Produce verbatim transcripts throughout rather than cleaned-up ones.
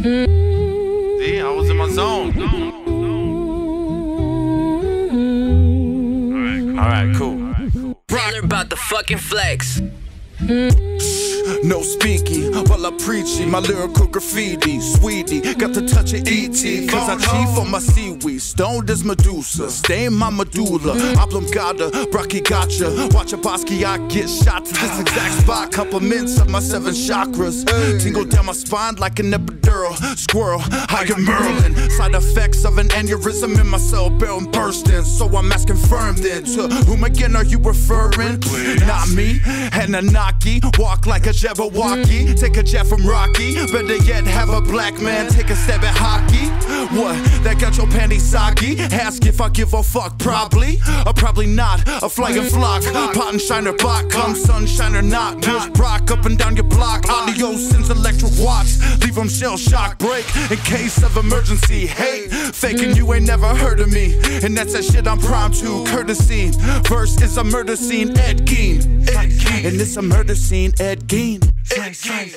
See, I was in my zone. Alright, cool. Taylor about the fucking flex. No speaky, while I preachy, my lyrical graffiti, sweetie, got the touch of E T, cause I chief on my seaweed, stoned as Medusa, stain my medulla, oblongata, brachii gotcha, watch a Basquiat get shot to this exact spot, compliments of my seven chakras, tingle down my spine like an epidural, squirrel, I am Merlin, side effects of an aneurysm in my cell barrel bursting, so I'm asking firm then, to whom again are you referring? Not me, Anunnaki, walk like a Jabberwocky, take a jab from Rocky, better yet have a black man take a stab at hockey. What, that got your panties soggy? Ask if I give a fuck, probably, or probably not, a flying flock, pot and shiner block, come sunshine or not, push Brock up and down your block, audio sends electric watts, leave them shell shock, break in case of emergency, hey, faking you ain't never heard of me, and that's that shit I'm primed to, courtesy, verse is a murder scene, Ed Gein, Ed Gein. And it's a murder scene, Ed Gein. Ed Gein.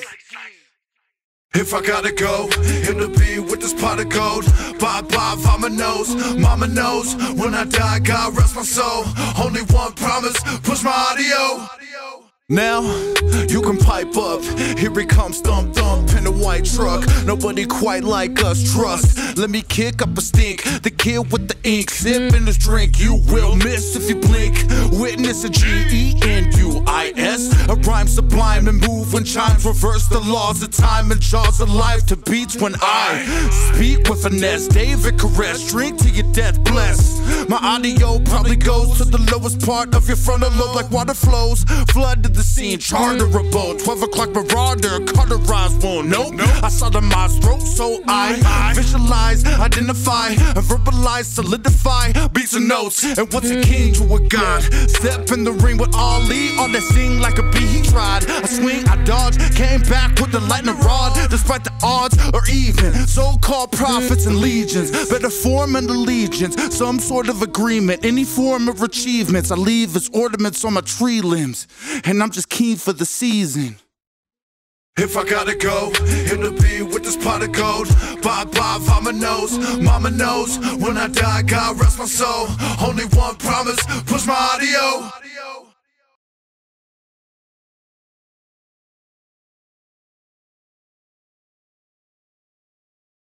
If I gotta go, it'll be with this pot of gold. Bye bye, mama knows, mama knows. When I die, God rest my soul. Only one promise, push my audio. Now, you can pipe up, here it comes, thump thump in a white truck. Nobody quite like us, trust. Let me kick up a stink, the kid with the ink, sip in this drink. You will miss if you blink, witness a G E N U I S. A rhyme sublime and move when chimes reverse the laws of time and jaws of life to beats when I speak with finesse. David Koresh, drink to your death, bless. My audio probably goes to the lowest part of your frontal lobe like water flows, flood to the scene, charter a boat, twelve o'clock marauder, cauterized wound, nope, nope. I sodomize throat, so I, I visualize, identify, and verbalize, solidify, beats and notes, and what's a king to a god, step in the ring with Ali, all that sing like a bee he tried, I swing, I dodge, came back with the lightning rod, despite the odds, or even, so-called prophets and legions, better form an allegiance, some sort of agreement, any form of achievements, I leave as ornaments on my tree limbs, and I'm just keen for the season. If I gotta go, it'll be with this pot of gold. Bye bye, mama knows, mama knows. When I die, God rest my soul. Only one promise, push my audio.